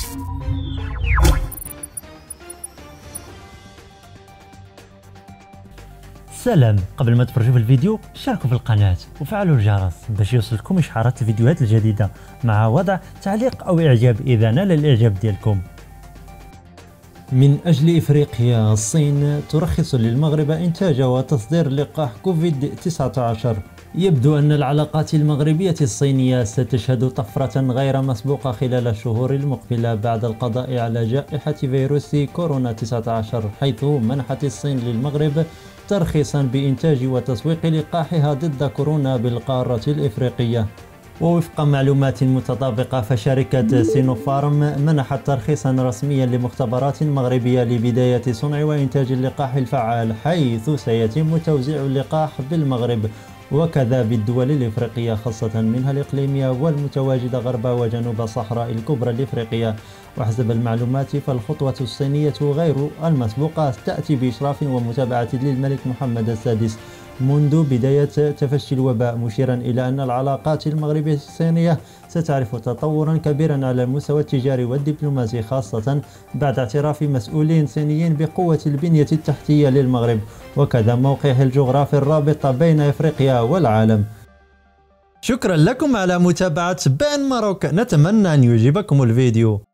سلام. قبل ما تفرجوا في الفيديو شاركوا في القناة وفعلوا الجرس باش يوصلكم إشعارات الفيديوهات الجديدة مع وضع تعليق أو إعجاب إذا نال الإعجاب ديالكم. من أجل إفريقيا، الصين ترخص للمغرب إنتاج وتصدير لقاح كوفيد-19. يبدو أن العلاقات المغربية الصينية ستشهد طفرة غير مسبوقة خلال الشهور المقبلة بعد القضاء على جائحة فيروس كورونا 19، حيث منحت الصين للمغرب ترخيصا بإنتاج وتسويق لقاحها ضد كورونا بالقارة الإفريقية. ووفق معلومات متطابقة، فشركة سينوفارم منحت ترخيصا رسميا لمختبرات مغربية لبداية صنع وإنتاج اللقاح الفعال، حيث سيتم توزيع اللقاح بالمغرب وكذا بالدول الإفريقية، خاصة منها الإقليمية والمتواجدة غرب وجنوب الصحراء الكبرى الإفريقية. وحسب المعلومات، فالخطوة الصينية غير المسبوقة تأتي بإشراف ومتابعة للملك محمد السادس منذ بداية تفشي الوباء، مشيرا إلى أن العلاقات المغربية الصينية ستعرف تطورا كبيرا على المستوى التجاري والدبلوماسي، خاصة بعد اعتراف مسؤولين صينيين بقوة البنية التحتية للمغرب وكذا موقعه الجغرافي الرابط بين إفريقيا والعالم. شكرا لكم على متابعة بان ماروك، نتمنى أن يعجبكم الفيديو.